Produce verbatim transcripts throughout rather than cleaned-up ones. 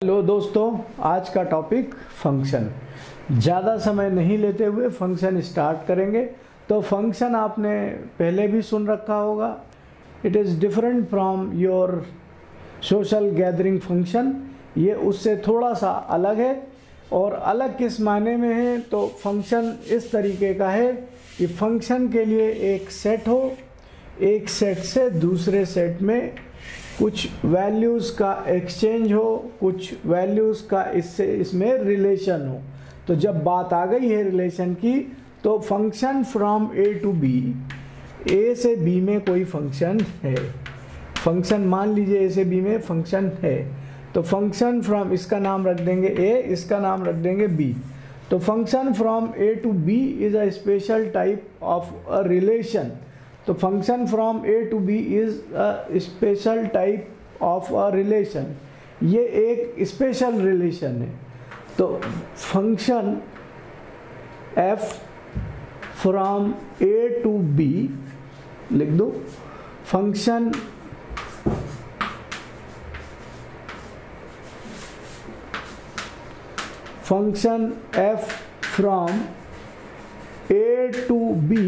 Hello दोस्तों, आज का टॉपिक फंक्शन। ज़्यादा समय नहीं लेते हुए फंक्शन स्टार्ट करेंगे। तो फंक्शन आपने पहले भी सुन रखा होगा। It is different from your social gathering function. ये उससे थोड़ा सा अलग है। और अलग किस मायने में है? तो फंक्शन इस तरीके का है कि फंक्शन के लिए एक सेट हो, एक सेट से दूसरे सेट में कुछ वैल्यूज़ का एक्सचेंज हो, कुछ वैल्यूज़ का इससे इसमें रिलेशन हो। तो जब बात आ गई है रिलेशन की, तो function from A to B, A से बी में कोई फंक्शन है। फंक्शन मान लीजिए ए से बी में फंक्शन है, तो फंक्शन फ्रॉम, इसका नाम रख देंगे ए, इसका नाम रख देंगे बी। तो function from A to B is a special type of a relation. तो function from A to B is a special type of a relation. ये एक स्पेशल रिलेशन है। तो function F from A to B लिख दो। Function function F from A to B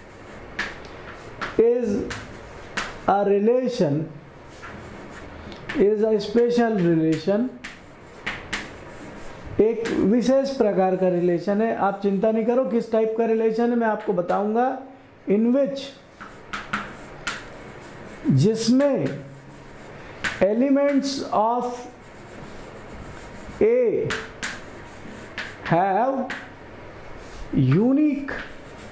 is a relation, is a special relation, एक विशेष प्रकार का relation है। आप चिंता नहीं करो किस टाइप का रिलेशन है, मैं आपको बताऊंगा। इन विच, जिसमें elements of A have unique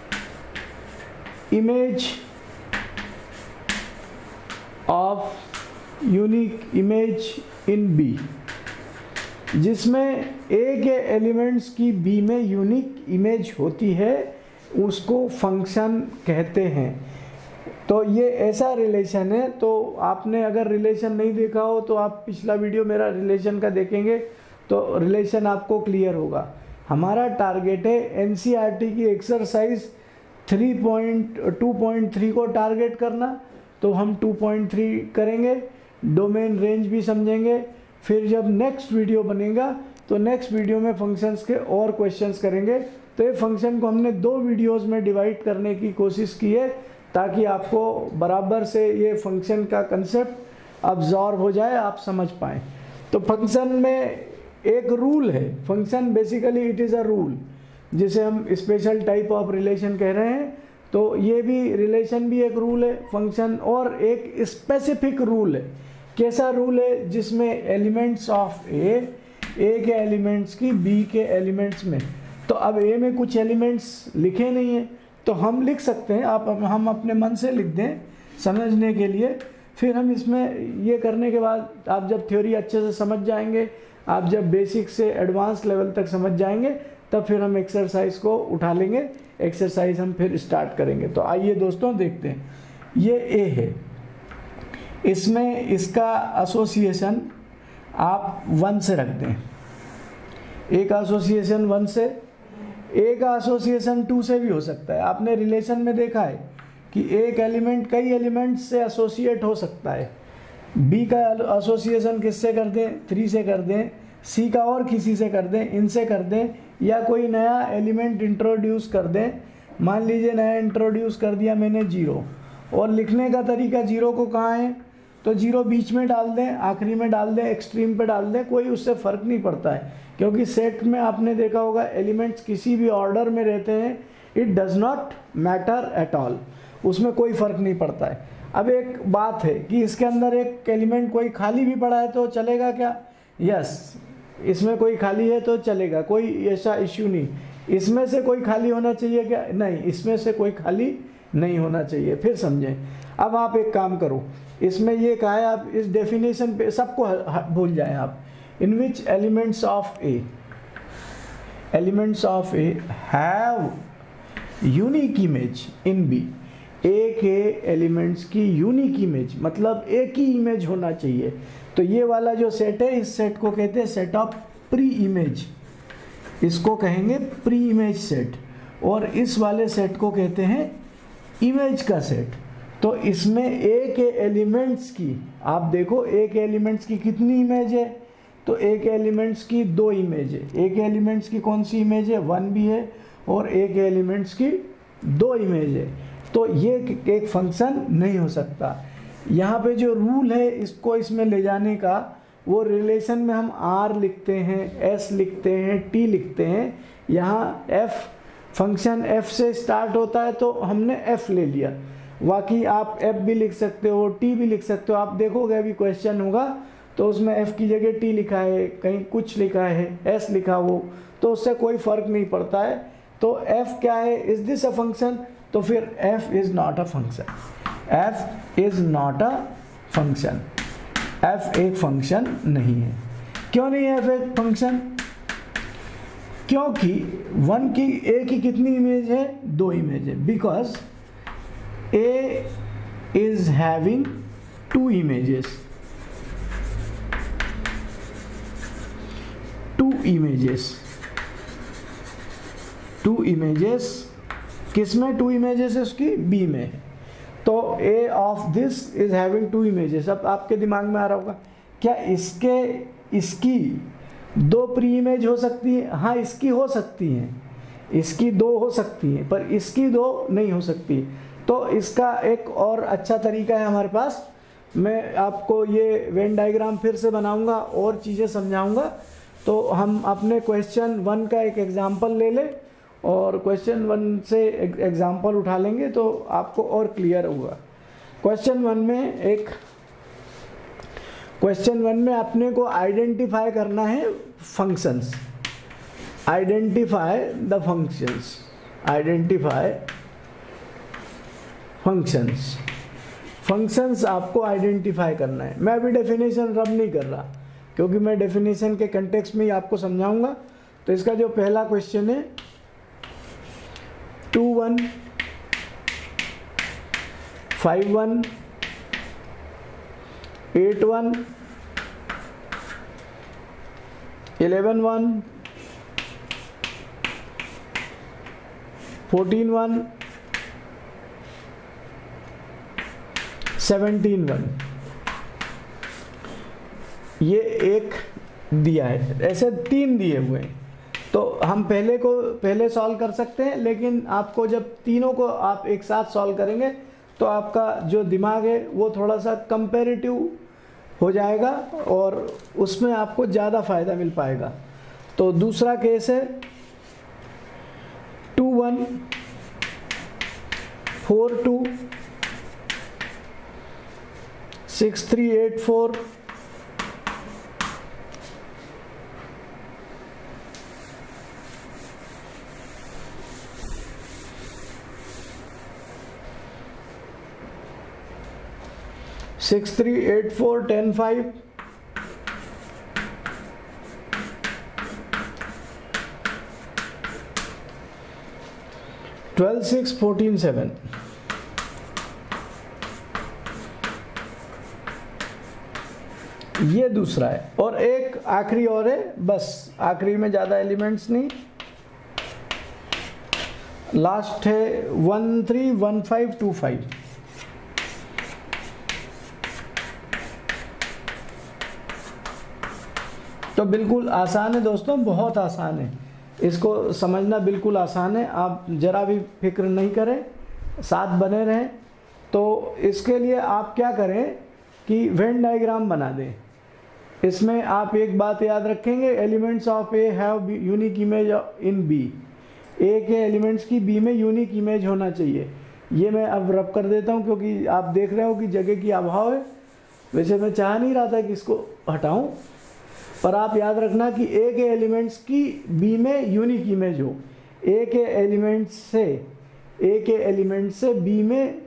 image of unique image in B, जिसमें ए के एलिमेंट्स की बी में यूनिक इमेज होती है, उसको फंक्शन कहते हैं। तो ये ऐसा रिलेशन है। तो आपने अगर रिलेशन नहीं देखा हो तो आप पिछला वीडियो मेरा रिलेशन का देखेंगे तो रिलेशन आपको क्लियर होगा। हमारा टारगेट है एनसीईआरटी की exercise three point two point three को टारगेट करना। तो हम टू पॉइंट थ्री करेंगे, डोमेन रेंज भी समझेंगे। फिर जब नेक्स्ट वीडियो बनेगा तो नेक्स्ट वीडियो में फंक्शंस के और क्वेश्चंस करेंगे। तो ये फंक्शन को हमने दो वीडियोस में डिवाइड करने की कोशिश की है ताकि आपको बराबर से ये फंक्शन का कंसेप्ट अब्जॉर्व हो जाए, आप समझ पाएँ। तो फंक्शन में एक रूल है। Function basically it is a rule, जिसे हम स्पेशल टाइप ऑफ रिलेशन कह रहे हैं। तो ये भी रिलेशन भी एक रूल है फंक्शन, और एक स्पेसिफिक रूल है। कैसा रूल है? जिसमें एलिमेंट्स ऑफ ए, ए के एलिमेंट्स की बी के एलिमेंट्स में। तो अब ए में कुछ एलिमेंट्स लिखे नहीं हैं तो हम लिख सकते हैं। आप हम अपने मन से लिख दें समझने के लिए। फिर हम इसमें ये करने के बाद आप जब थ्योरी अच्छे से समझ जाएंगे, आप जब बेसिक से एडवांस लेवल तक समझ जाएंगे, तब फिर हम एक्सरसाइज को उठा लेंगे। एक्सरसाइज हम फिर स्टार्ट करेंगे। तो आइए दोस्तों देखते हैं। ये ए है, इसमें इसका एसोसिएशन आप वन से रख दें। ए का एसोसिएशन वन से, ए का एसोसिएशन टू से भी हो सकता है। आपने रिलेशन में देखा है कि एक एलिमेंट कई एलिमेंट से एसोसिएट हो सकता है। बी का एसोसिएशन किससे कर दें? थ्री से कर दें। सी का और किसी से कर दें, इनसे कर दें, या कोई नया एलिमेंट इंट्रोड्यूस कर दें। मान लीजिए नया इंट्रोड्यूस कर दिया मैंने जीरो, और लिखने का तरीका जीरो को कहाँ है? तो जीरो बीच में डाल दें, आखिरी में डाल दें, एक्सट्रीम पे डाल दें, कोई उससे फ़र्क नहीं पड़ता है। क्योंकि सेट में आपने देखा होगा एलिमेंट्स किसी भी ऑर्डर में रहते हैं, it does not matter at all, उसमें कोई फ़र्क नहीं पड़ता है। अब एक बात है कि इसके अंदर एक एलिमेंट कोई खाली भी पड़ा है तो चलेगा क्या? यस, इसमें कोई खाली है तो चलेगा, कोई ऐसा इश्यू नहीं। इसमें से कोई खाली होना चाहिए क्या? नहीं, इसमें से कोई खाली नहीं होना चाहिए। फिर समझें। अब आप एक काम करो, इसमें ये कहा है, आप इस डेफिनेशन पे सबको भूल जाएं आप। In which elements of A, elements of A have unique image in B. A के एलिमेंट्स की यूनिक इमेज मतलब एक ही इमेज होना चाहिए। तो ये वाला जो सेट है, इस सेट को कहते हैं सेट ऑफ प्री इमेज, इसको कहेंगे प्री इमेज सेट। और इस वाले सेट को कहते हैं इमेज का सेट। तो इसमें ए के एलिमेंट्स की, आप देखो ए के एलिमेंट्स की कितनी इमेज है, तो एक एलिमेंट्स की दो इमेज है, एक एलिमेंट्स की कौन सी इमेज है, वन भी है, और एक एलिमेंट्स की दो इमेज है, तो ये एक फंक्शन नहीं हो सकता। यहाँ पे जो रूल है इसको इसमें ले जाने का, वो रिलेशन में हम आर लिखते हैं, एस लिखते हैं, टी लिखते हैं। यहाँ एफ फंक्शन एफ से स्टार्ट होता है तो हमने एफ ले लिया, बाकी आप एफ भी लिख सकते हो, टी भी लिख सकते हो। आप देखोगे अभी क्वेश्चन होगा तो उसमें एफ की जगह टी लिखा है, कहीं कुछ लिखा है, एस लिखा हो, तो उससे कोई फर्क नहीं पड़ता है। तो एफ क्या है, इज दिस अ फंक्शन, तो फिर F is not a function, F is not a function, F एक फंक्शन नहीं है। क्यों नहीं है एफ एक फंक्शन? क्योंकि वन की ए की कितनी इमेज है, दो इमेज है, because A is having two images, two images, two images किस में, टू इमेजेस है उसकी बी में, तो A of this is having two images. अब आपके दिमाग में आ रहा होगा क्या इसके इसकी दो प्री इमेज हो सकती है? हाँ, इसकी हो सकती हैं, इसकी दो हो सकती हैं, पर इसकी दो नहीं हो सकती। तो इसका एक और अच्छा तरीका है हमारे पास, मैं आपको ये वेन डायग्राम फिर से बनाऊंगा और चीज़ें समझाऊंगा। तो हम अपने क्वेश्चन वन का एक एग्जाम्पल ले लें और क्वेश्चन वन से एग्जाम्पल उठा लेंगे तो आपको और क्लियर होगा। क्वेश्चन वन में एक क्वेश्चन वन में अपने को आइडेंटिफाई करना है functions, identify the functions, identify functions, functions आपको आइडेंटिफाई करना है। मैं अभी डेफिनेशन रब नहीं कर रहा क्योंकि मैं डेफिनेशन के कंटेक्स्ट में ही आपको समझाऊंगा। तो इसका जो पहला क्वेश्चन है, two one five one eight one eleven one fourteen one seventeen one, ये एक दिया है, ऐसे तीन दिए हुए हैं। तो हम पहले को पहले सॉल्व कर सकते हैं, लेकिन आपको जब तीनों को आप एक साथ सॉल्व करेंगे तो आपका जो दिमाग है वो थोड़ा सा कंपैरेटिव हो जाएगा और उसमें आपको ज़्यादा फायदा मिल पाएगा। तो दूसरा केस है two one four two six three eight four six three eight four ten five twelve six fourteen seven. ये दूसरा है और एक आखिरी और है, बस आखिरी में ज़्यादा एलिमेंट्स नहीं, लास्ट है one three one five two five. तो बिल्कुल आसान है दोस्तों, बहुत आसान है, इसको समझना बिल्कुल आसान है। आप ज़रा भी फिक्र नहीं करें, साथ बने रहें। तो इसके लिए आप क्या करें कि वेन डायग्राम बना दें। इसमें आप एक बात याद रखेंगे, elements of A have unique image in B, A के एलिमेंट्स की बी में यूनिक इमेज होना चाहिए। ये मैं अब रब कर देता हूँ क्योंकि आप देख रहे हो कि जगह की अभाव है। वैसे मैं चाह नहीं रहा था कि इसको हटाऊँ, पर आप याद रखना कि ए के एलिमेंट्स की बी में यूनिक इमेज हो। ए के एलिमेंट्स से ए के एलिमेंट्स से बी में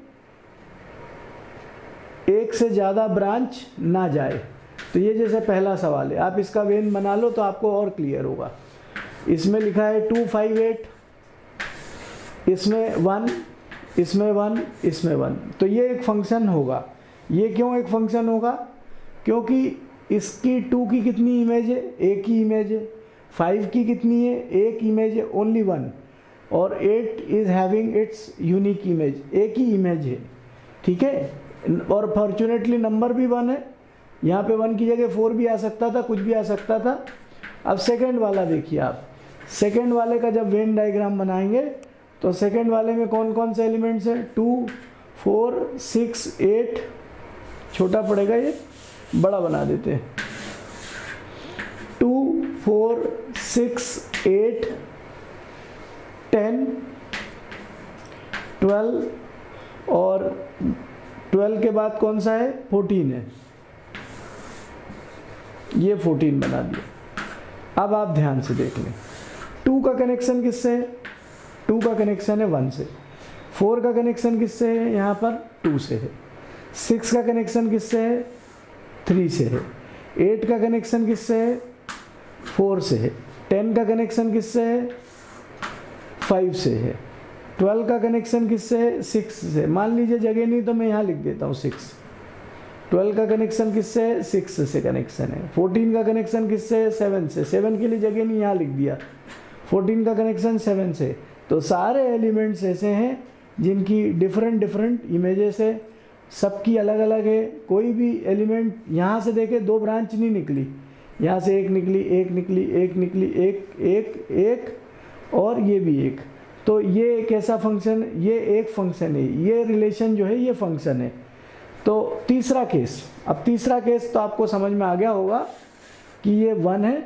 एक से ज़्यादा ब्रांच ना जाए। तो ये जैसे पहला सवाल है, आप इसका वेन बना लो तो आपको और क्लियर होगा। इसमें लिखा है टू फाइव एट, इसमें वन, इसमें वन, इसमें वन, तो ये एक फंक्शन होगा। ये क्यों एक फंक्शन होगा? क्योंकि इसकी टू की कितनी इमेज है? एक ही इमेज है। फाइव की कितनी है? एक इमेज है, ओनली वन। और eight is having its unique image, एक ही इमेज है, ठीक है। और फॉर्चुनेटली नंबर भी वन है, यहाँ पे वन की जगह फोर भी आ सकता था, कुछ भी आ सकता था। अब सेकंड वाला देखिए आप, सेकंड वाले का जब वेन डायग्राम बनाएंगे तो सेकंड वाले में कौन कौन से एलिमेंट्स हैं, टू फोर सिक्स एट, छोटा पड़ेगा ये, बड़ा बना देते हैं, two four six eight ten twelve, और ट्वेल्व के बाद कौन सा है, फोर्टीन है, ये फोर्टीन बना दिया। अब आप ध्यान से देख लें, टू का कनेक्शन किससे है, टू का कनेक्शन है वन से, फोर का कनेक्शन किससे है, यहाँ पर टू से है, सिक्स का कनेक्शन किससे है, थ्री से है, एट का कनेक्शन किससे है, फोर से है, टेन का कनेक्शन किससे है, फाइव से है, ट्वेल्व का कनेक्शन किससे है, सिक्स से। मान लीजिए जगह नहीं तो मैं यहाँ लिख देता हूँ सिक्स। ट्वेल्व का कनेक्शन किससे है, सिक्स से कनेक्शन है। फोर्टीन का कनेक्शन किससे है, सेवन से। सेवन के लिए जगह नहीं, यहाँ लिख दिया। फोर्टीन का कनेक्शन सेवन से। तो सारे एलिमेंट्स ऐसे हैं जिनकी डिफरेंट डिफरेंट इमेजेस है, सबकी अलग अलग है। कोई भी एलिमेंट यहाँ से देखे दो ब्रांच नहीं निकली, यहाँ से एक निकली, एक निकली, एक निकली, एक एक एक और ये भी एक। तो ये कैसा फंक्शन, ये एक फंक्शन है, ये रिलेशन जो है ये फंक्शन है। तो तीसरा केस, अब तीसरा केस तो आपको समझ में आ गया होगा कि ये वन है,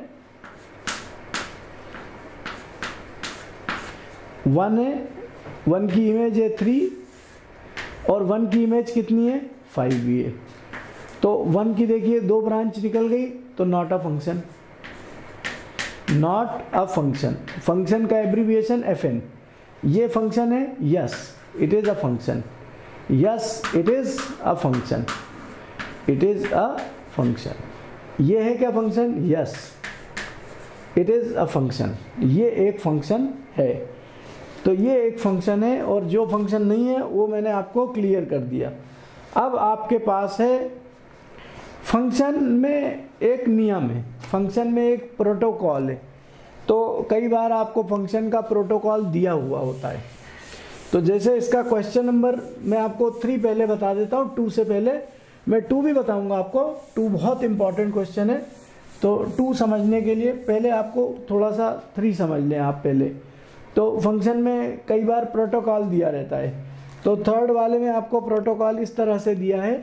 वन है, वन की इमेज है थ्री, और वन की इमेज कितनी है, फाइव भी है। तो वन की देखिए दो ब्रांच निकल गई, तो not a function, not a function. Function का एब्रीविएशन एफ एन। ये फंक्शन है, yes it is a function, yes it is a function, it is a function. ये है क्या function, yes it is a function, ये एक function है। तो ये एक फंक्शन है, और जो फंक्शन नहीं है वो मैंने आपको क्लियर कर दिया। अब आपके पास है, फंक्शन में एक नियम है, फंक्शन में एक प्रोटोकॉल है। तो कई बार आपको फंक्शन का प्रोटोकॉल दिया हुआ होता है। तो जैसे इसका क्वेश्चन नंबर मैं आपको थ्री पहले बता देता हूँ, टू से पहले मैं टू भी बताऊँगा आपको। टू बहुत इंपॉर्टेंट क्वेश्चन है, तो टू समझने के लिए पहले आपको थोड़ा सा थ्री समझ लें आप पहले। तो फंक्शन में कई बार प्रोटोकॉल दिया रहता है। तो थर्ड वाले में आपको प्रोटोकॉल इस तरह से दिया है।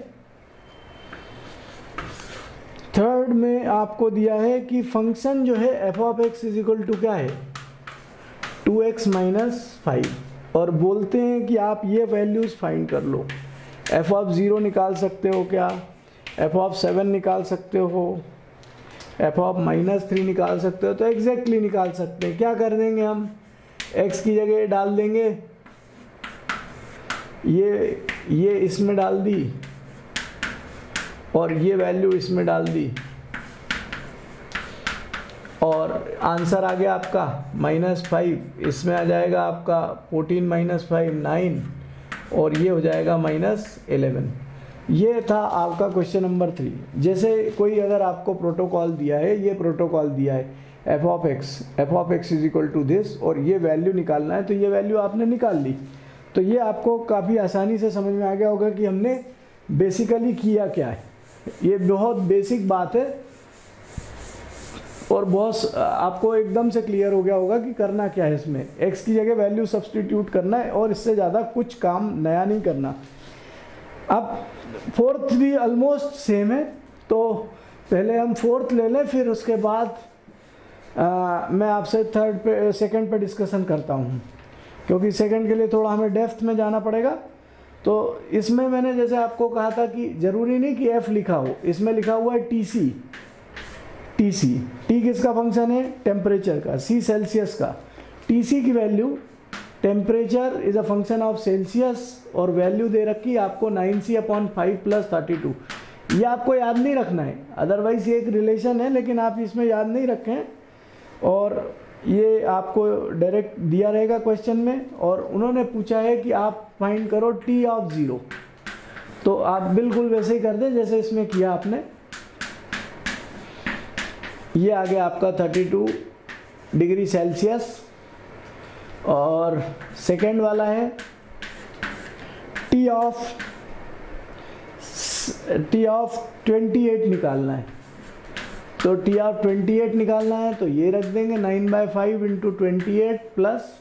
थर्ड में आपको दिया है कि फंक्शन जो है F of x is equal to क्या है, टू एक्स माइनस फाइव, और बोलते हैं कि आप ये वैल्यूज़ फाइंड कर लो। एफ ऑफ ज़ीरो निकाल सकते हो क्या, एफ ऑफ सेवन निकाल सकते हो, एफ ऑफ माइनस थ्री निकाल सकते हो। तो एग्जैक्टली निकाल सकते हैं। क्या कर देंगे हम, एक्स की जगह डाल देंगे, ये ये इसमें डाल दी, और ये वैल्यू इसमें डाल दी, और आंसर आ गया आपका माइनस फाइव। इसमें आ जाएगा आपका फोर्टीन माइनस फाइव नाइन, और ये हो जाएगा माइनस एलेवन। ये था आपका क्वेश्चन नंबर थ्री। जैसे कोई अगर आपको प्रोटोकॉल दिया है, ये प्रोटोकॉल दिया है F of x, F of x is equal to this, और ये वैल्यू निकालना है, तो ये वैल्यू आपने निकाल ली। तो ये आपको काफ़ी आसानी से समझ में आ गया होगा कि हमने बेसिकली किया क्या है। ये बहुत बेसिक बात है, और बहुत आपको एकदम से क्लियर हो गया होगा कि करना क्या है इसमें। x की जगह वैल्यू सब्सटीट्यूट करना है, और इससे ज़्यादा कुछ काम नया नहीं करना। अब फोर्थ भी ऑलमोस्ट सेम है, तो पहले हम फोर्थ ले लें, फिर उसके बाद आ, मैं आपसे थर्ड पे सेकंड पे डिस्कशन करता हूँ, क्योंकि सेकंड के लिए थोड़ा हमें डेप्थ में जाना पड़ेगा। तो इसमें मैंने जैसे आपको कहा था कि ज़रूरी नहीं कि एफ लिखा हो, इसमें लिखा हुआ है T C. T C, T किसका फंक्शन है, टेम्परेचर का, सी सेल्सियस का। टी सी की value, temperature is a function of Celsius, और वैल्यू दे रखी आपको nine C upon five plus thirty two. ये आपको याद नहीं रखना है, अदरवाइज ये एक रिलेशन है, लेकिन आप इसमें याद नहीं रखें। और ये आपको डायरेक्ट दिया रहेगा क्वेश्चन में, और उन्होंने पूछा है कि आप फाइंड करो टी ऑफ ज़ीरो। तो आप बिल्कुल वैसे ही कर दें जैसे इसमें किया आपने। ये आ गया आपका थर्टी टू डिग्री सेल्सियस, और सेकेंड वाला है T of T of twenty eight निकालना है, तो टी ऑफ ट्वेंटी एट निकालना है तो ये रख देंगे nine by five into twenty eight plus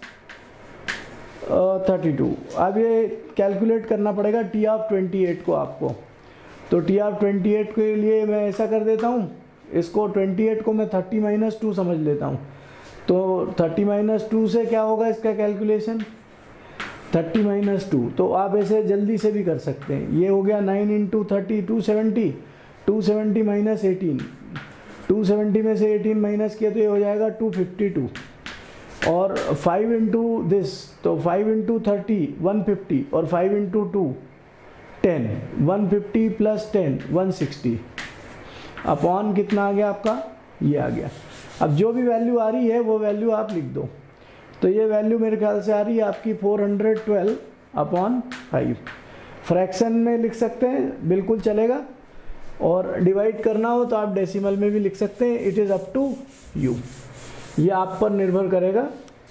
thirty two. अब ये कैलकुलेट करना पड़ेगा टी ऑफ ट्वेंटी एट को आपको, तो टी ऑफ ट्वेंटी एट के लिए मैं ऐसा कर देता हूँ, इसको ट्वेंटी एट को मैं थर्टी माइनस टू समझ लेता हूँ, तो थर्टी माइनस टू से क्या होगा इसका कैलकुलेशन, थर्टी माइनस टू, तो आप ऐसे जल्दी से भी कर सकते हैं। ये हो गया nine into thirty two seventy, two seventy minus eighteen, two seventy में से एटीन माइनस किया तो ये हो जाएगा टू फिफ्टी टू, और फाइव इंटू दिस, तो five into thirty one fifty, और five into two ten, one fifty plus ten one sixty, upon कितना आ गया आपका, ये आ गया। अब जो भी वैल्यू आ रही है वो वैल्यू आप लिख दो, तो ये वैल्यू मेरे ख्याल से आ रही है आपकी four hundred twelve upon five. Fraction में लिख सकते हैं, बिल्कुल चलेगा, और डिवाइड करना हो तो आप डेसिमल में भी लिख सकते हैं, it is up to you, ये आप पर निर्भर करेगा।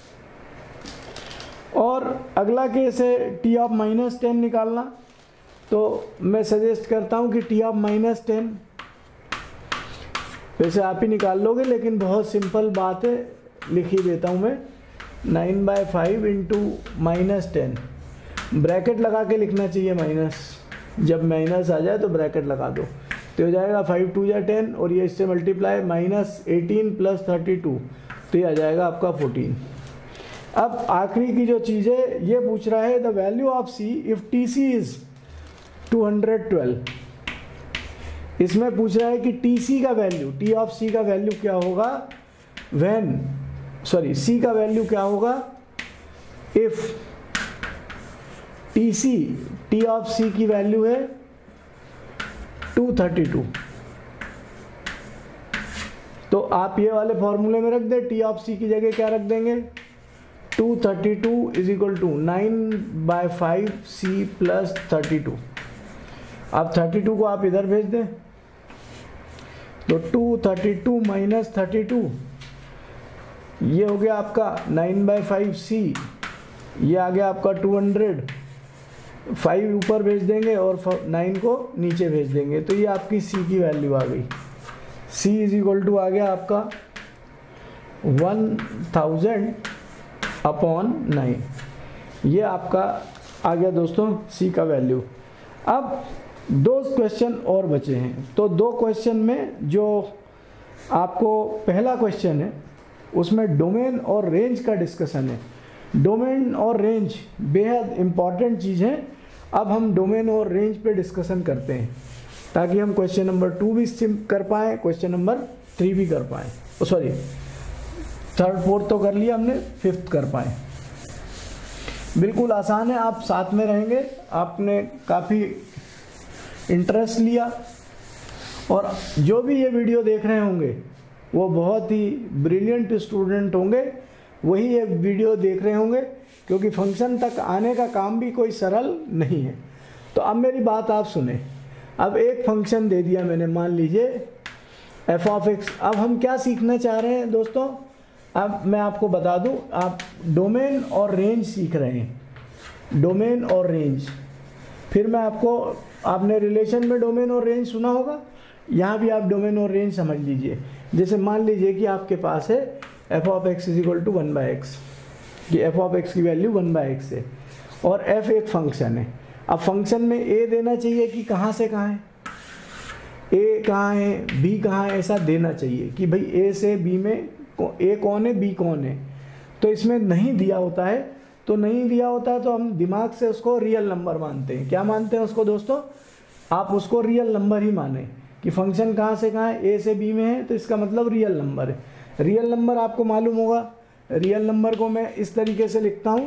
और अगला केस है टी ऑफ माइनस टेन निकालना, तो मैं सजेस्ट करता हूँ कि टी ऑफ माइनस टेन वैसे आप ही निकाल लोगे, लेकिन बहुत सिंपल बात है, लिख ही देता हूँ मैं, nine by five into minus ten, bracket लगा के लिखना चाहिए माइनस, जब माइनस आ जाए तो ब्रैकेट लगा दो, तो हो जाएगा फाइव टू या टेन, और ये इससे multiply minus eighteen plus thirty two, तो ये आ जाएगा आपका फोर्टीन। अब आखिरी की जो चीज़ है ये पूछ रहा है the value of C if T C is two hundred twelve. इसमें पूछ रहा है कि टी सी का वैल्यू, टी ऑफ सी का वैल्यू क्या होगा व्हेन, सॉरी सी का वैल्यू क्या होगा if T C, T of C की वैल्यू है टू थर्टी टू। तो आप ये वाले फॉर्मूले में रख दें, टी ऑफ सी की जगह क्या रख देंगे, two thirty two is equal to nine by five C plus thirty two. आप थर्टी टू को आप इधर भेज दें, तो two thirty two minus thirty two, ये हो गया आपका नाइन बाई फाइव सी, ये आ गया आपका टू हंड्रेड, फाइव ऊपर भेज देंगे और नाइन को नीचे भेज देंगे, तो ये आपकी सी की वैल्यू आ गई। सी इज इक्वल टू आ गया आपका वन थाउजेंड अपॉन नाइन, ये आपका आ गया दोस्तों सी का वैल्यू। अब दो क्वेश्चन और बचे हैं, तो दो क्वेश्चन में जो आपको पहला क्वेश्चन है उसमें डोमेन और रेंज का डिस्कशन है। डोमेन और रेंज बेहद इम्पॉर्टेंट चीज़ है। अब हम डोमेन और रेंज पे डिस्कशन करते हैं ताकि हम क्वेश्चन नंबर टू भी कर पाएँ, क्वेश्चन नंबर थ्री भी कर पाएँ, सॉरी थर्ड फोर्थ तो कर लिया हमने, फिफ्थ कर पाएँ। बिल्कुल आसान है, आप साथ में रहेंगे, आपने काफ़ी इंटरेस्ट लिया, और जो भी ये वीडियो देख रहे होंगे वो बहुत ही ब्रिलियंट स्टूडेंट होंगे, वही ये वीडियो देख रहे होंगे, क्योंकि फंक्शन तक आने का काम भी कोई सरल नहीं है। तो अब मेरी बात आप सुने। अब एक फंक्शन दे दिया मैंने, मान लीजिए एफ ऑफ एक्स। अब हम क्या सीखना चाह रहे हैं दोस्तों, अब मैं आपको बता दूं, आप डोमेन और रेंज सीख रहे हैं, डोमेन और रेंज। फिर मैं आपको, आपने रिलेशन में डोमेन और रेंज सुना होगा, यहाँ भी आप डोमेन और रेंज समझ लीजिए। जैसे मान लीजिए कि आपके पास है F of x is equal to one by x, कि एफ ऑफ एक्स की वैल्यू वन बाई एक्स है, और एफ एक फंक्शन है। अब फंक्शन में ए देना चाहिए कि कहाँ से कहाँ है, ए कहाँ है, बी कहाँ है, ऐसा देना चाहिए कि भाई ए से बी में ए कौन है, बी कौन है। तो इसमें नहीं दिया होता है, तो नहीं दिया होता है तो हम दिमाग से उसको रियल नंबर मानते हैं। क्या मानते हैं उसको दोस्तों, आप उसको रियल नंबर ही माने कि फंक्शन कहाँ से कहाँ है, ए से बी में है, तो इसका मतलब रियल नंबर है। रियल नंबर आपको मालूम होगा, रियल नंबर को मैं इस तरीके से लिखता हूँ।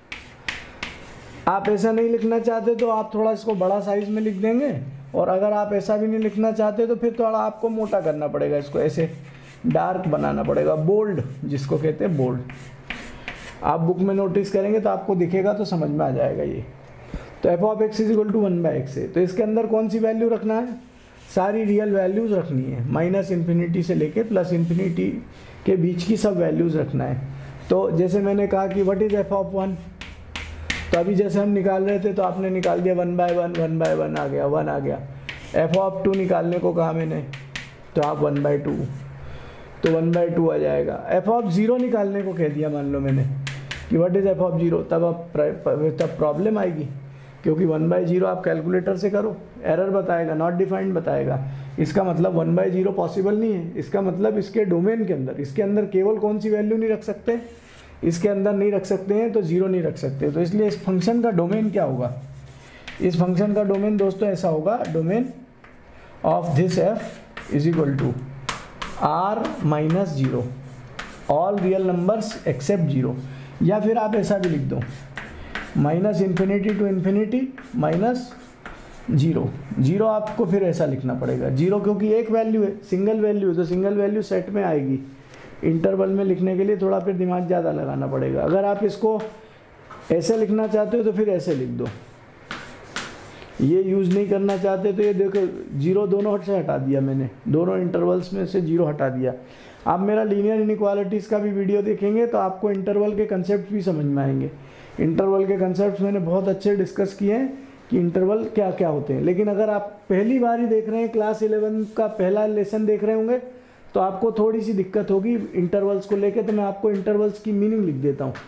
आप ऐसा नहीं लिखना चाहते तो आप थोड़ा इसको बड़ा साइज में लिख देंगे, और अगर आप ऐसा भी नहीं लिखना चाहते तो फिर थोड़ा आपको मोटा करना पड़ेगा, इसको ऐसे डार्क बनाना पड़ेगा, बोल्ड जिसको कहते हैं बोल्ड। आप बुक में नोटिस करेंगे तो आपको दिखेगा, तो समझ में आ जाएगा ये। तो f of x is equal to one by x है, तो इसके अंदर कौन सी वैल्यू रखना है, सारी रियल वैल्यूज़ रखनी है, माइनस इन्फिनिटी से लेके प्लस इन्फिनिटी के बीच की सब वैल्यूज़ रखना है। तो जैसे मैंने कहा कि what is f of one, तो अभी जैसे हम निकाल रहे थे तो आपने निकाल दिया one by one, one by one आ गया, वन आ गया। एफ ऑफ टू निकालने को कहा मैंने, तो आप वन बाई टू, तो वन बाई टू आ जाएगा। एफ ऑफ ज़ीरो निकालने को कह दिया मान लो मैंने कि what is f of zero, तब आप तब प्रॉब्लम आएगी, क्योंकि वन बाई जीरो आप कैलकुलेटर से करो, एरर बताएगा, नॉट डिफाइंड बताएगा। इसका मतलब वन बाई जीरो पॉसिबल नहीं है। इसका मतलब इसके डोमेन के अंदर, इसके अंदर केवल कौन सी वैल्यू नहीं रख सकते, इसके अंदर नहीं रख सकते हैं तो ज़ीरो नहीं रख सकते। तो इसलिए इस फंक्शन का डोमेन क्या होगा, इस फंक्शन का डोमेन दोस्तों ऐसा होगा, domain of this f is equal to R minus zero, all real numbers except zero. या फिर आप ऐसा भी लिख दो, minus infinity to infinity minus zero. Zero आपको फिर ऐसा लिखना पड़ेगा, जीरो क्योंकि एक वैल्यू है, सिंगल वैल्यू है, तो सिंगल वैल्यू सेट में आएगी। इंटरवल में लिखने के लिए थोड़ा फिर दिमाग ज़्यादा लगाना पड़ेगा। अगर आप इसको ऐसे लिखना चाहते हो तो फिर ऐसे लिख दो, ये यूज़ नहीं करना चाहते तो ये देखो जीरो दोनों हट से हटा दिया मैंने, दोनों इंटरवल्स में से जीरो हटा दिया। आप मेरा लीनियर इनइक्वालिटीज़ का भी वीडियो देखेंगे तो आपको इंटरवल के कंसेप्ट भी समझ में आएंगे। इंटरवल के कंसेप्ट मैंने बहुत अच्छे डिस्कस किए हैं कि इंटरवल क्या क्या होते हैं। लेकिन अगर आप पहली बार ही देख रहे हैं, क्लास इलेवन का पहला लेसन देख रहे होंगे, तो आपको थोड़ी सी दिक्कत होगी इंटरवल्स को लेके। तो मैं आपको इंटरवल्स की मीनिंग लिख देता हूँ,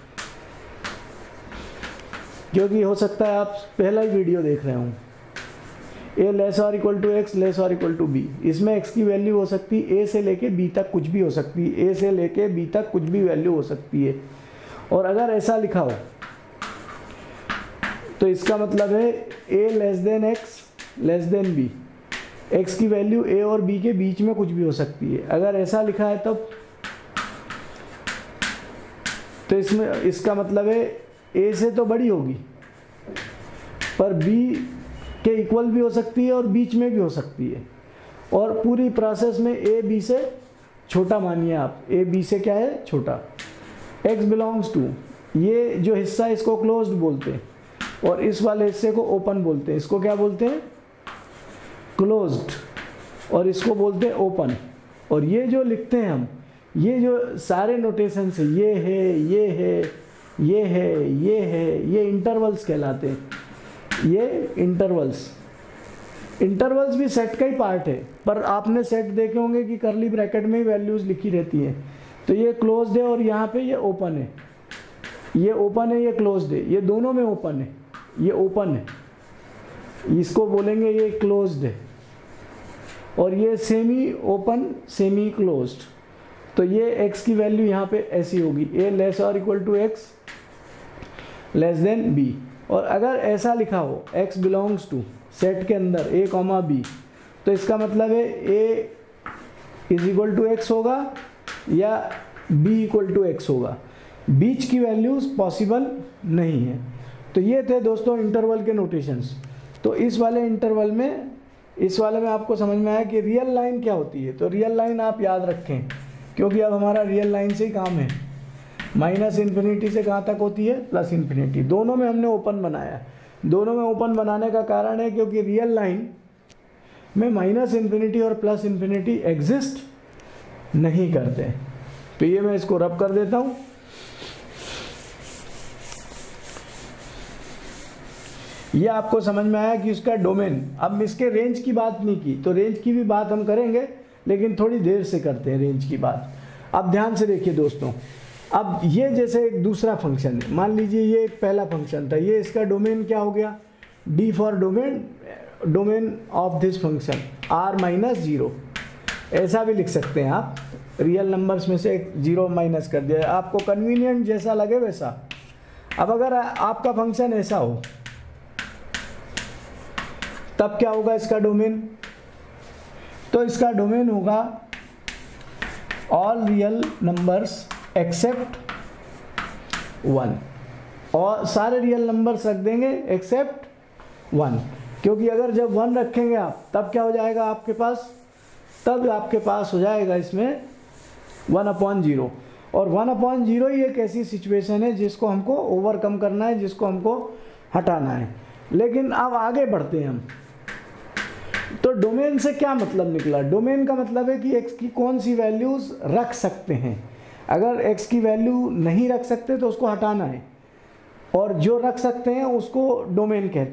क्योंकि हो सकता है आप पहला ही वीडियो देख रहे हों। ए लेस और इक्वल टू एक्स लेस और इक्वल टू बी, इसमें एक्स की वैल्यू हो सकती है ए से लेके बी तक कुछ भी हो सकती है, ए से लेके बी तक कुछ भी वैल्यू हो सकती है। और अगर ऐसा लिखा हो तो इसका मतलब है a less than x less than b, x की वैल्यू ए और बी के बीच में कुछ भी हो सकती है। अगर ऐसा लिखा है तब तो इसमें इसका मतलब है ए से तो बड़ी होगी पर बी के इक्वल भी हो सकती है और बीच में भी हो सकती है, और पूरी प्रोसेस में ए बी से छोटा मानिए आप, ए बी से क्या है छोटा। एक्स बिलोंग्स टू, ये जो हिस्सा है इसको क्लोज्ड बोलते हैं और इस वाले हिस्से को ओपन बोलते हैं। इसको क्या बोलते हैं, क्लोज्ड, और इसको बोलते हैं ओपन। और ये जो लिखते हैं हम, ये जो सारे नोटेशन से, ये है ये है ये है ये है, ये इंटरवल्स कहलाते हैं। ये इंटरवल्स इंटरवल्स भी सेट का ही पार्ट है, पर आपने सेट देखे होंगे कि करली ब्रैकेट में ही वैल्यूज़ लिखी रहती हैं। तो ये क्लोज्ड है और यहाँ पे ये ओपन है, ये ओपन है ये क्लोज्ड है, ये दोनों में ओपन है, ये ओपन है, इसको बोलेंगे ये क्लोज्ड है। और ये सेमी ओपन सेमी क्लोज्ड, तो ये x की वैल्यू यहाँ पे ऐसी होगी, a लेस और equal to x less than b। और अगर ऐसा लिखा हो x बिलोंग्स टू सेट के अंदर a कॉमा b, तो इसका मतलब है a is equal to x होगा या b इक्वल टू एक्स होगा, बीच की वैल्यूज पॉसिबल नहीं है। तो ये थे दोस्तों इंटरवल के नोटेशंस। तो इस वाले इंटरवल में, इस वाले में आपको समझ में आया कि रियल लाइन क्या होती है। तो रियल लाइन आप याद रखें, क्योंकि अब हमारा रियल लाइन से ही काम है। माइनस इन्फिनिटी से कहाँ तक होती है, प्लस इन्फिनिटी। दोनों में हमने ओपन बनाया, दोनों में ओपन बनाने का कारण है क्योंकि रियल लाइन में माइनस इन्फिनिटी और प्लस इन्फिनिटी एग्जिस्ट नहीं करते। तो ये मैं इसको रब कर देता हूँ। ये आपको समझ में आया कि उसका डोमेन। अब इसके रेंज की बात नहीं की, तो रेंज की भी बात हम करेंगे, लेकिन थोड़ी देर से करते हैं रेंज की बात। अब ध्यान से देखिए दोस्तों, अब ये जैसे एक दूसरा फंक्शन है, मान लीजिए ये एक पहला फंक्शन था, ये इसका डोमेन क्या हो गया, D for domain, domain of this function R minus zero, ऐसा भी लिख सकते हैं आप। रियल नंबर्स में से एक जीरो माइनस कर दिया, आपको कन्वीनियंट जैसा लगे वैसा। अब अगर आपका फंक्शन ऐसा हो तब क्या होगा इसका डोमेन, तो इसका डोमेन होगा all real numbers except one, और सारे रियल नंबर्स रख देंगे एक्सेप्ट वन। क्योंकि अगर जब वन रखेंगे आप तब क्या हो जाएगा आपके पास, तब आपके पास हो जाएगा इसमें वन अपॉन जीरो। और वन अपॉन जीरो ही एक ऐसी सिचुएशन है जिसको हमको ओवरकम करना है, जिसको हमको हटाना है। लेकिन अब आगे बढ़ते हैं हम। तो डोमेन से क्या मतलब निकला, डोमेन का मतलब है कि x की कौन सी वैल्यूज़ रख सकते हैं। अगर x की वैल्यू नहीं रख सकते तो उसको हटाना है, और जो रख सकते हैं उसको डोमेन कहते हैं।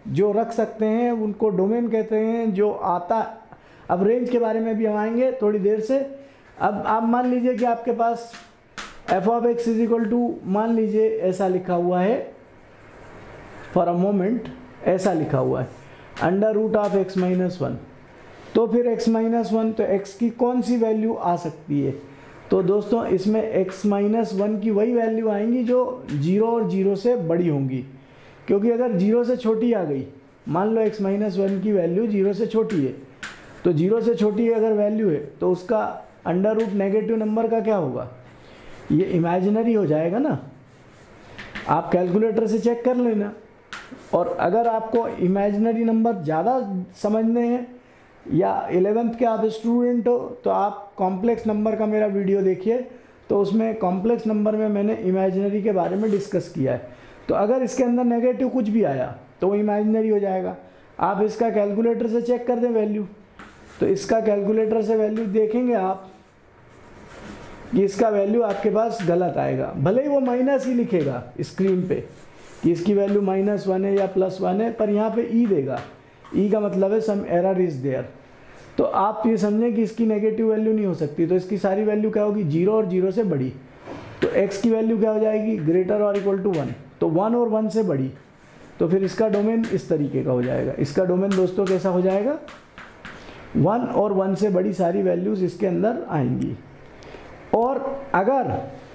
जो रख सकते हैं उनको डोमेन कहते हैं, जो आता। अब रेंज के बारे में भी हम आएंगे थोड़ी देर से। अब आप मान लीजिए कि आपके पास f of x is equal to, मान लीजिए ऐसा लिखा हुआ है, फॉर अ मोमेंट ऐसा लिखा हुआ है, under root of x minus one. तो फिर x माइनस वन, तो x की कौन सी वैल्यू आ सकती है? तो दोस्तों इसमें x माइनस वन की वही वैल्यू आएंगी जो जीरो और जीरो से बड़ी होंगी, क्योंकि अगर जीरो से छोटी आ गई, मान लो x माइनस वन की वैल्यू जीरो से छोटी है, तो जीरो से छोटी अगर वैल्यू है तो उसका अंडर रूट नेगेटिव नंबर का क्या होगा? ये इमेजिनरी हो जाएगा ना। आप कैलकुलेटर से चेक कर लेना। और अगर आपको इमेजिनरी नंबर ज़्यादा समझने हैं या इलेवेंथ के आप स्टूडेंट हो तो आप कॉम्प्लेक्स नंबर का मेरा वीडियो देखिए, तो उसमें कॉम्प्लेक्स नंबर में मैंने इमेजिनरी के बारे में डिस्कस किया है। तो अगर इसके अंदर नेगेटिव कुछ भी आया तो वो इमेजिनरी हो जाएगा। आप इसका कैलकुलेटर से चेक कर दें वैल्यू, तो इसका कैलकुलेटर से वैल्यू देखेंगे आप कि इसका वैल्यू आपके पास गलत आएगा, भले ही वो माइनस ही लिखेगा स्क्रीन पे कि इसकी वैल्यू माइनस वन है या प्लस वन है, पर यहाँ पे ई देगा। ई का मतलब है सम एरर इज देयर। तो आप ये समझें कि इसकी नेगेटिव वैल्यू नहीं हो सकती, तो इसकी सारी वैल्यू क्या होगी? जीरो और जीरो से बड़ी। तो x की वैल्यू क्या हो जाएगी? ग्रेटर और इक्वल टू वन। तो वन और वन से बड़ी, तो फिर इसका डोमेन इस तरीके का हो जाएगा। इसका डोमेन दोस्तों कैसा हो जाएगा? वन और वन से बड़ी सारी वैल्यूज़ इसके अंदर आएंगी। और अगर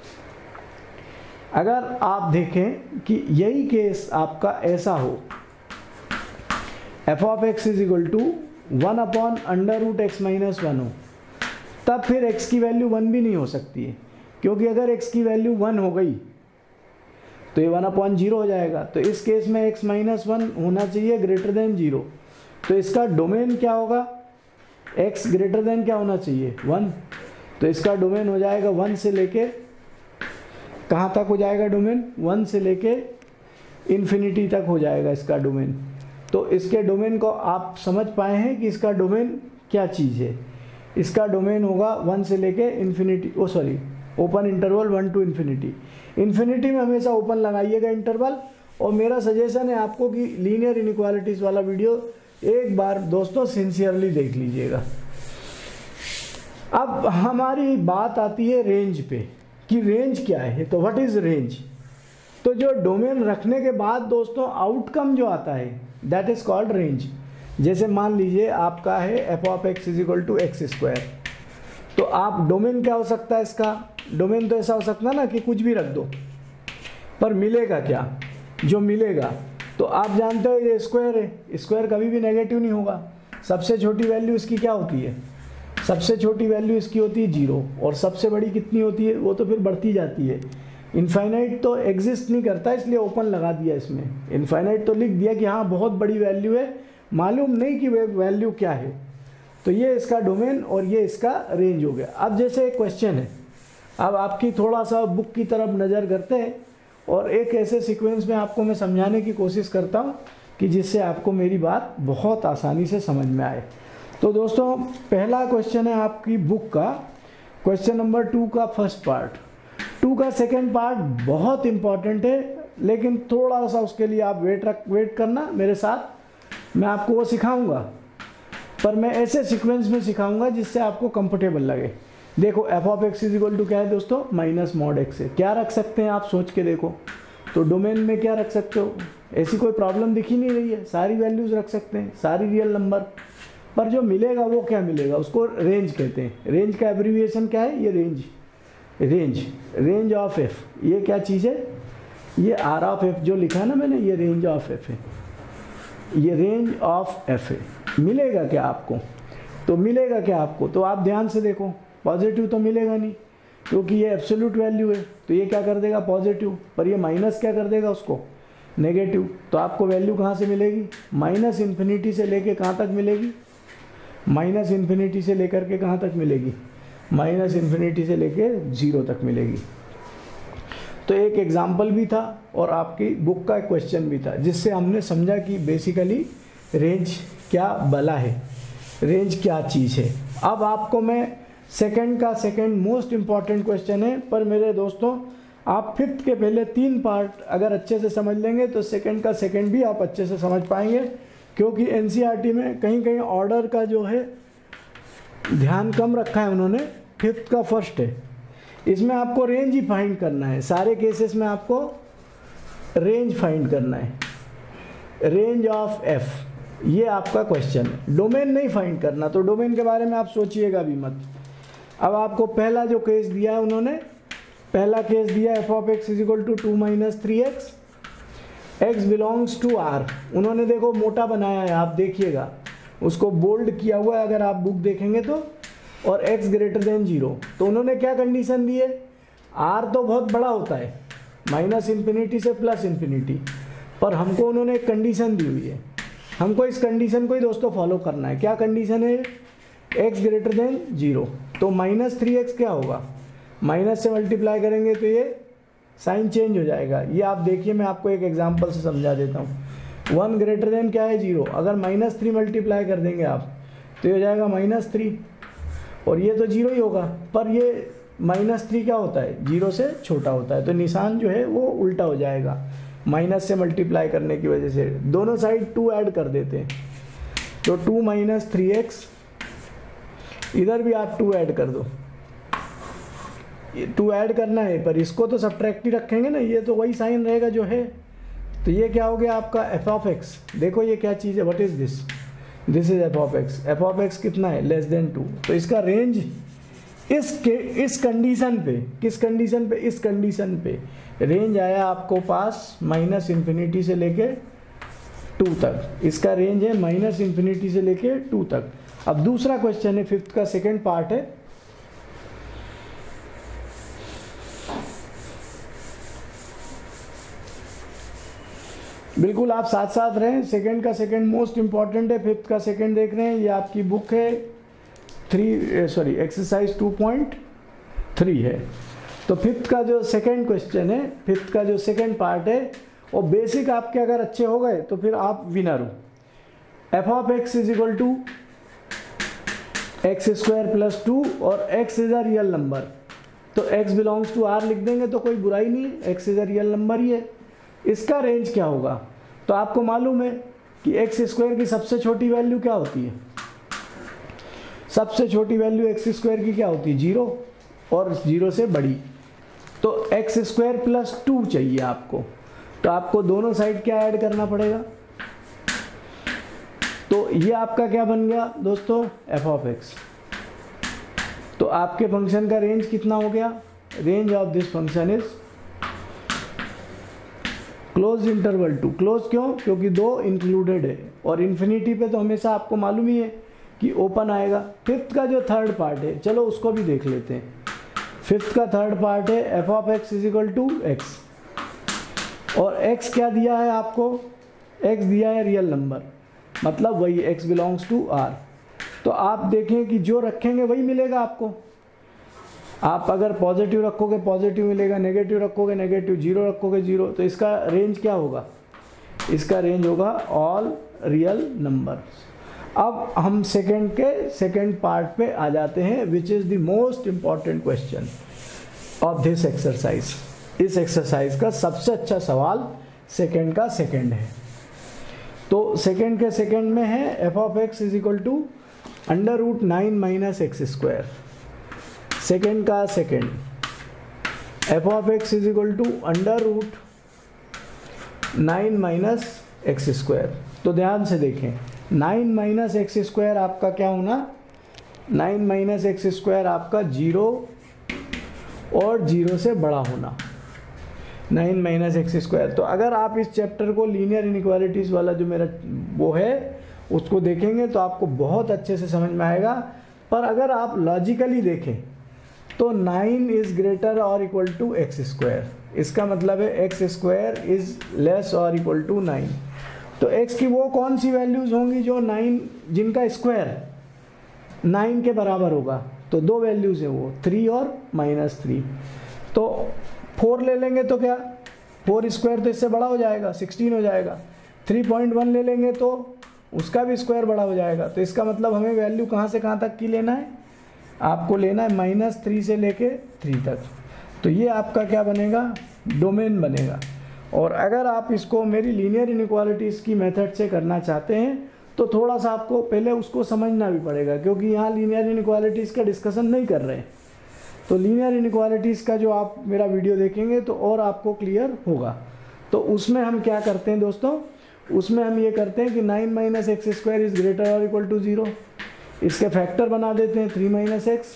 अगर आप देखें कि यही केस आपका ऐसा हो, f of x is equal to one upon under root x minus one हो, तब फिर x की वैल्यू वन भी नहीं हो सकती है, क्योंकि अगर x की वैल्यू वन हो गई तो ये वन अपॉन जीरो हो जाएगा। तो इस केस में x माइनस वन होना चाहिए ग्रेटर देन जीरो। तो इसका डोमेन क्या होगा? x ग्रेटर देन क्या होना चाहिए? वन। तो इसका डोमेन हो जाएगा वन से लेके कहाँ तक हो जाएगा? डोमेन वन से लेके इन्फिनिटी तक हो जाएगा इसका डोमेन। तो इसके डोमेन को आप समझ पाए हैं कि इसका डोमेन क्या चीज़ है? इसका डोमेन होगा वन से लेके infinity, oh sorry open interval one to infinity. Infinity में हमेशा ओपन लगाइएगा इंटरवल। और मेरा सजेशन है आपको कि लीनियर इनइक्वालिटीज़ वाला वीडियो एक बार दोस्तों सिंसियरली देख लीजिएगा। अब हमारी बात आती है रेंज पे कि रेंज क्या है। तो व्हाट इज़ रेंज? तो जो डोमेन रखने के बाद दोस्तों आउटकम जो आता है दैट इज़ कॉल्ड रेंज। जैसे मान लीजिए आपका है F of x is equal to x square, तो आप डोमेन क्या हो सकता है इसका? डोमेन तो ऐसा हो सकता है ना कि कुछ भी रख दो, पर मिलेगा क्या? जो मिलेगा तो आप जानते हो ये स्क्वायर है, स्क्वायर कभी भी नेगेटिव नहीं होगा। सबसे छोटी वैल्यू इसकी क्या होती है? सबसे छोटी वैल्यू इसकी होती है जीरो, और सबसे बड़ी कितनी होती है? वो तो फिर बढ़ती जाती है। इनफाइनाइट तो एग्जिस्ट नहीं करता, इसलिए ओपन लगा दिया इसमें। इनफाइनाइट तो लिख दिया कि हाँ बहुत बड़ी वैल्यू है, मालूम नहीं कि वैल्यू क्या है। तो ये इसका डोमेन और ये इसका रेंज हो गया। अब जैसे एक क्वेश्चन है, अब आपकी थोड़ा सा बुक की तरफ नज़र करते हैं और एक ऐसे सीक्वेंस में आपको मैं समझाने की कोशिश करता हूँ कि जिससे आपको मेरी बात बहुत आसानी से समझ में आए। तो दोस्तों पहला क्वेश्चन है आपकी बुक का, क्वेश्चन नंबर टू का फर्स्ट पार्ट। टू का सेकेंड पार्ट बहुत इंपॉर्टेंट है, लेकिन थोड़ा सा उसके लिए आप वेट रख वेट करना मेरे साथ। मैं आपको वो सिखाऊंगा, पर मैं ऐसे सीक्वेंस में सिखाऊंगा जिससे आपको कंफर्टेबल लगे। देखो f of x is equal to क्या है दोस्तों? माइनस मॉड एक्स है। क्या रख सकते हैं आप सोच के देखो। तो डोमेन में क्या रख सकते हो? ऐसी कोई प्रॉब्लम दिख ही नहीं रही है, सारी वैल्यूज़ रख सकते हैं, सारी रियल नंबर। पर जो मिलेगा वो क्या मिलेगा? उसको रेंज कहते हैं। रेंज का एब्रीविएशन क्या है? ये range range range of f. ये क्या चीज़ है? ये आर ऑफ एफ जो लिखा है ना मैंने, ये रेंज ऑफ एफ है। ये रेंज ऑफ एफ है। मिलेगा क्या आपको? तो मिलेगा क्या आपको? तो आप ध्यान से देखो, पॉजिटिव तो मिलेगा नहीं क्योंकि ये एब्सोल्यूट वैल्यू है। तो ये क्या कर देगा? पॉजिटिव। पर ये माइनस क्या कर देगा उसको? नेगेटिव। तो आपको वैल्यू कहाँ से मिलेगी? माइनस इन्फिनिटी से लेके कहाँ तक मिलेगी? माइनस इन्फिनिटी से लेकर के कहाँ तक मिलेगी? माइनस इन्फिनिटी से लेके ज़ीरो तक मिलेगी। तो एक एग्जाम्पल भी था और आपकी बुक का एक क्वेश्चन भी था, जिससे हमने समझा कि बेसिकली रेंज क्या बला है, रेंज क्या चीज़ है। अब आपको मैं सेकंड का सेकंड मोस्ट इम्पॉर्टेंट क्वेश्चन है, पर मेरे दोस्तों आप फिफ्थ के पहले तीन पार्ट अगर अच्छे से समझ लेंगे तो सेकंड का सेकंड भी आप अच्छे से समझ पाएंगे, क्योंकि एनसीईआरटी में कहीं कहीं ऑर्डर का जो है ध्यान कम रखा है उन्होंने। फिफ्थ का फर्स्ट है, इसमें आपको रेंज ही फाइंड करना है, सारे केसेस में आपको रेंज फाइंड करना है, रेंज ऑफ एफ, ये आपका क्वेश्चन है। डोमेन नहीं फाइंड करना, तो डोमेन के बारे में आप सोचिएगा भी मत। अब आपको पहला जो केस दिया है उन्होंने, पहला केस दिया f of x is equal to two minus three x, x belongs to R. उन्होंने देखो मोटा बनाया है, आप देखिएगा उसको बोल्ड किया हुआ है अगर आप बुक देखेंगे तो, और x ग्रेटर देन जीरो। तो उन्होंने क्या कंडीशन दी है, r तो बहुत बड़ा होता है माइनस इन्फिनिटी से प्लस इन्फिनिटी, पर हमको उन्होंने एक कंडीशन दी हुई है, हमको इस कंडीशन को ही दोस्तों फॉलो करना है। क्या कंडीशन है, x ग्रेटर देन जीरो। तो माइनस थ्री एक्स क्या होगा, माइनस से मल्टीप्लाई करेंगे तो ये साइन चेंज हो जाएगा। ये आप देखिए, मैं आपको एक एग्जांपल से समझा देता हूँ। वन ग्रेटर देन क्या है, जीरो। अगर माइनस थ्री मल्टीप्लाई कर देंगे आप तो ये हो जाएगा माइनस थ्री, और ये तो जीरो ही होगा, पर ये माइनस थ्री क्या होता है, जीरो से छोटा होता है, तो निशान जो है वो उल्टा हो जाएगा माइनस से मल्टीप्लाई करने की वजह से। दोनों साइड टू ऐड कर देते हैं, तो टू माइनस थ्री एक्स, इधर भी आप टू ऐड कर दो, टू ऐड करना है, पर इसको तो सब्ट्रैक्ट ही रखेंगे ना, ये तो वही साइन रहेगा जो है। तो ये क्या हो गया आपका एफ ऑफ एक्स। देखो ये क्या चीज़ है, what is this, this is f of x. F of x कितना है, लेस देन टू। तो इसका रेंज इस के इस कंडीशन पे, किस कंडीशन पे, इस कंडीशन पे रेंज आया आपको पास माइनस इन्फिनिटी से लेके टू तक। इसका रेंज है माइनस इन्फिनिटी से लेके टू तक। अब दूसरा क्वेश्चन है, फिफ्थ का सेकेंड पार्ट है। बिल्कुल आप साथ साथ रहें, सेकंड का सेकंड मोस्ट इंपॉर्टेंट है। फिफ्थ का सेकंड देख रहे हैं, ये आपकी बुक है three sorry exercise two point three है। तो फिफ्थ का जो सेकंड क्वेश्चन है, फिफ्थ का जो सेकंड पार्ट है, वो बेसिक आपके अगर अच्छे हो गए तो फिर आप विनर हो। F of x is equal to x square plus two, और x is a real number, तो एक्स बिलोंग्स टू आर लिख देंगे तो कोई बुराई नहीं है, x is a real number ही है। इसका रेंज क्या होगा, तो आपको मालूम है कि एक्स स्क्वायर की सबसे छोटी वैल्यू क्या होती है, सबसे छोटी वैल्यू एक्स स्क्वायर की क्या होती है, जीरो, और जीरो से बड़ी। तो एक्स स्क्वायर प्लस टू चाहिए आपको, तो आपको दोनों साइड क्या ऐड करना पड़ेगा। तो ये आपका क्या बन गया दोस्तों, एफ ऑफ एक्स। तो आपके फंक्शन का रेंज कितना हो गया, range of this function is close interval two. Close क्यों, क्योंकि दो इंक्लूडेड है, और इन्फिनिटी पे तो हमेशा आपको मालूम ही है कि ओपन आएगा। फिफ्थ का जो थर्ड पार्ट है, चलो उसको भी देख लेते हैं। फिफ्थ का थर्ड पार्ट है F of x is equal to x, और एक्स क्या दिया है आपको, एक्स दिया है रियल नंबर, मतलब वही एक्स बिलोंग्स टू आर। तो आप देखें कि जो रखेंगे वही मिलेगा आपको। आप अगर पॉजिटिव रखोगे पॉजिटिव मिलेगा, नेगेटिव रखोगे नेगेटिव, जीरो रखोगे जीरो। तो इसका रेंज क्या होगा, इसका रेंज होगा ऑल रियल नंबर्स। अब हम सेकंड के सेकंड पार्ट पे आ जाते हैं, which is the most important question of this exercise. इस एक्सरसाइज का सबसे अच्छा सवाल सेकंड का सेकंड है। तो सेकंड के सेकंड में है F of x is equal to under root nine minus x square. Second का second, f of x is equal to under root nine minus x square. तो ध्यान से देखें, नाइन माइनस एक्स स्क्वायर आपका क्या होना, नाइन माइनस एक्स स्क्वायर आपका zero और जीरो से बड़ा होना, नाइन माइनस एक्स स्क्वायर। तो अगर आप इस चैप्टर को लीनियर इनइक्वालिटीज़ वाला जो मेरा वो है उसको देखेंगे तो आपको बहुत अच्छे से समझ में आएगा। पर अगर आप लॉजिकली देखें तो नाइन इज़ ग्रेटर और इक्वल टू एक्स स्क्वायर, इसका मतलब है एक्स स्क्वायर इज़ लेस और इक्वल टू नाइन। तो x की वो कौन सी वैल्यूज़ होंगी जो नाइन, जिनका स्क्वायर नाइन के बराबर होगा। तो दो वैल्यूज़ हैं वो, थ्री और माइनस थ्री। तो फोर ले लेंगे तो क्या, फोर स्क्वायर तो इससे बड़ा हो जाएगा, सिक्सटीन हो जाएगा। थ्री पॉइंट वन ले लेंगे तो उसका भी स्क्वायर बड़ा हो जाएगा। तो इसका मतलब हमें वैल्यू कहाँ से कहाँ तक की लेना है, आपको लेना है माइनस थ्री से लेके थ्री तक। तो ये आपका क्या बनेगा, डोमेन बनेगा। और अगर आप इसको मेरी लीनियर इनइक्वालिटीज़ की मेथड से करना चाहते हैं तो थोड़ा सा आपको पहले उसको समझना भी पड़ेगा, क्योंकि यहाँ लीनियर इनइक्वालिटीज़ का डिस्कशन नहीं कर रहे हैं। तो लीनियर इनइक्वालिटीज़ का जो आप मेरा वीडियो देखेंगे तो और आपको क्लियर होगा। तो उसमें हम क्या करते हैं दोस्तों, उसमें हम ये करते हैं कि nine minus x square is greater और इक्वल टू ज़ीरो, इसके फैक्टर बना देते हैं थ्री माइनस एक्स,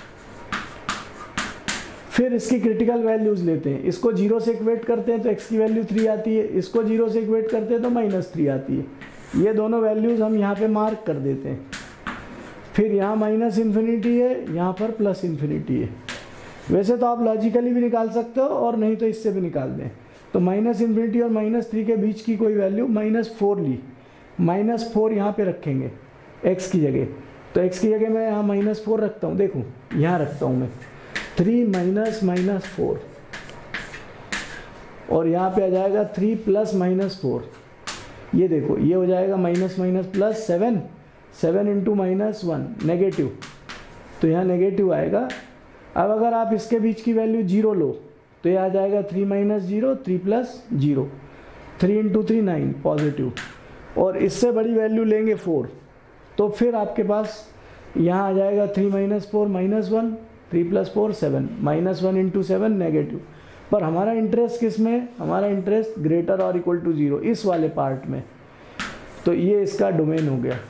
फिर इसकी क्रिटिकल वैल्यूज़ लेते हैं, इसको जीरो से इक्वेट करते हैं तो x की वैल्यू थ्री आती है, इसको जीरो से इक्वेट करते हैं तो माइनस थ्री आती है। ये दोनों वैल्यूज़ हम यहाँ पे मार्क कर देते हैं। फिर यहाँ माइनस इन्फिनिटी है, यहाँ पर प्लस इन्फिनिटी है। वैसे तो आप लॉजिकली भी निकाल सकते हो और नहीं तो इससे भी निकाल दें। तो माइनस इन्फिनिटी और माइनस थ्री के बीच की कोई वैल्यू माइनस फोर ली, माइनस फोर यहाँ पर रखेंगे x की जगह। तो x की जगह मैं यहाँ माइनस फोर रखता हूँ, देखो यहाँ रखता हूँ मैं थ्री माइनस माइनस फोर, और यहाँ पे आ जाएगा थ्री प्लस माइनस फोर। ये देखो ये हो जाएगा minus minus plus seven, seven into minus one negative, तो यहाँ नेगेटिव आएगा। अब अगर आप इसके बीच की वैल्यू जीरो लो तो ये आ जाएगा three minus zero, three plus zero, three into three nine positive. और इससे बड़ी वैल्यू लेंगे फोर, तो फिर आपके पास यहाँ आ जाएगा three minus four minus one, three plus four seven, minus one into seven negative. पर हमारा इंटरेस्ट किस में, हमारा इंटरेस्ट ग्रेटर और इक्वल टू ज़ीरो इस वाले पार्ट में। तो ये इसका डोमेन हो गया।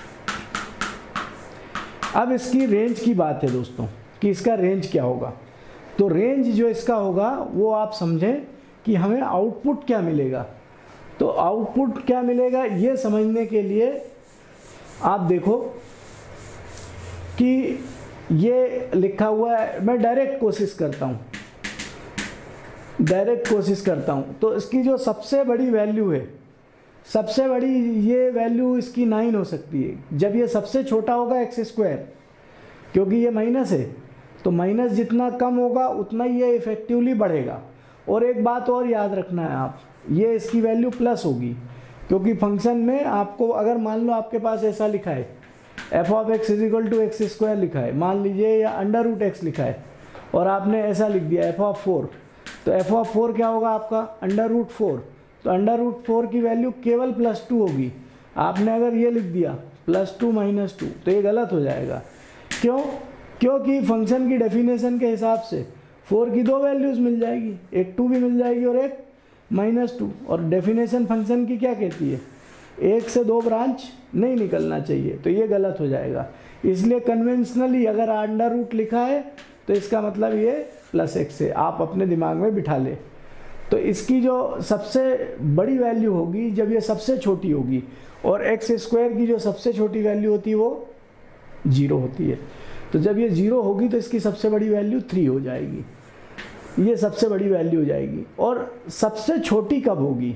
अब इसकी रेंज की बात है दोस्तों कि इसका रेंज क्या होगा। तो रेंज जो इसका होगा वो आप समझें कि हमें आउटपुट क्या मिलेगा। तो आउटपुट क्या मिलेगा ये समझने के लिए आप देखो कि ये लिखा हुआ है, मैं डायरेक्ट कोशिश करता हूँ डायरेक्ट कोशिश करता हूँ तो इसकी जो सबसे बड़ी वैल्यू है, सबसे बड़ी ये वैल्यू इसकी नाइन हो सकती है जब ये सबसे छोटा होगा एक्स स्क्वायर, क्योंकि ये माइनस है तो माइनस जितना कम होगा उतना ही ये इफेक्टिवली बढ़ेगा। और एक बात और याद रखना है आप, ये इसकी वैल्यू प्लस होगी, क्योंकि फंक्शन में आपको अगर मान लो आपके पास ऐसा लिखा है F of x is equal to x square लिखा है मान लीजिए, या अंडर रूट एक्स लिखा है और आपने ऐसा लिख दिया एफ ऑफ फोर, तो एफ ऑफ फोर क्या होगा आपका अंडर रूट फोर। तो अंडर रूट फोर की वैल्यू केवल प्लस टू होगी। आपने अगर ये लिख दिया प्लस टू माइनस टू तो ये गलत हो जाएगा। क्यों? क्योंकि फंक्शन की डेफिनेशन के हिसाब से फोर की दो वैल्यूज़ मिल जाएगी, एक टू भी मिल जाएगी और एक माइनस टू। और डेफिनेशन फंक्शन की क्या कहती है, एक से दो ब्रांच नहीं निकलना चाहिए, तो ये गलत हो जाएगा। इसलिए कन्वेंशनली अगर अंडर रूट लिखा है तो इसका मतलब ये प्लस एक्स है, आप अपने दिमाग में बिठा ले। तो इसकी जो सबसे बड़ी वैल्यू होगी जब ये सबसे छोटी होगी, और एक्स स्क्वायर की जो सबसे छोटी वैल्यू होती है वो जीरो होती है। तो जब ये जीरो होगी तो इसकी सबसे बड़ी वैल्यू थ्री हो जाएगी, ये सबसे बड़ी वैल्यू हो जाएगी। और सबसे छोटी कब होगी,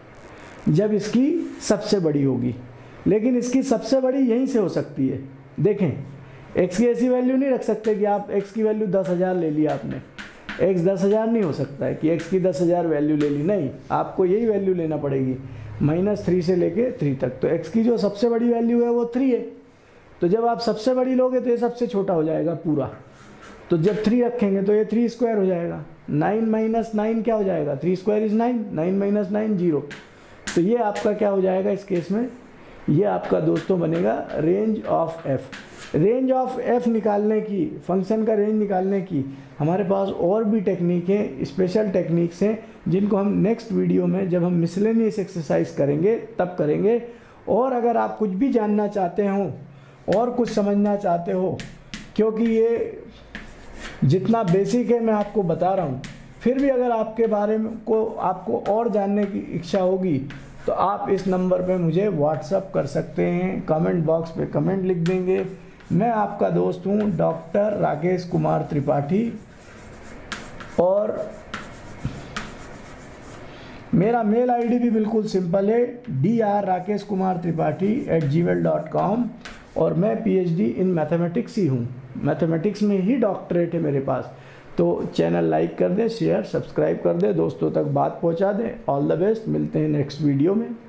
जब इसकी सबसे बड़ी होगी। लेकिन इसकी सबसे बड़ी यहीं से हो सकती है। देखें x की ऐसी वैल्यू नहीं रख सकते कि आप x की वैल्यू दस हज़ार ले ली आपने, x दस हज़ार नहीं हो सकता है कि x की दस हज़ार वैल्यू ले ली, नहीं, आपको यही वैल्यू लेना पड़ेगी माइनस थ्री से लेके थ्री तक। तो x की जो सबसे बड़ी वैल्यू है वो थ्री है, तो जब आप सबसे बड़ी लोगे तो ये सबसे छोटा हो जाएगा पूरा। तो जब थ्री रखेंगे तो ये थ्री स्क्वायर हो जाएगा, नाइन माइनस नाइन क्या हो जाएगा, three square is nine, nine minus nine zero. तो ये आपका क्या हो जाएगा इस केस में, ये आपका दोस्तों बनेगा range of f. Range of f निकालने की, फंक्शन का रेंज निकालने की हमारे पास और भी टेक्निकें, स्पेशल टेक्निक्स हैं जिनको हम नेक्स्ट वीडियो में जब हम मिसलेनियस एक्सरसाइज करेंगे तब करेंगे। और अगर आप कुछ भी जानना चाहते हो और कुछ समझना चाहते हो, क्योंकि ये जितना बेसिक है मैं आपको बता रहा हूँ, फिर भी अगर आपके बारे में को आपको और जानने की इच्छा होगी तो आप इस नंबर पे मुझे व्हाट्सअप कर सकते हैं, कमेंट बॉक्स पे कमेंट लिख देंगे। मैं आपका दोस्त हूँ डॉक्टर राकेश कुमार त्रिपाठी, और मेरा मेल आईडी भी बिल्कुल सिंपल है, D R Rakesh Kumar Tripathi at Gmail dot com. और मैं पीएचडी इन मैथमेटिक्स ही हूँ, मैथमेटिक्स में ही डॉक्टरेट है मेरे पास। तो चैनल लाइक कर दें, शेयर सब्सक्राइब कर दें, दोस्तों तक बात पहुँचा दें। ऑल द बेस्ट, मिलते हैं नेक्स्ट वीडियो में।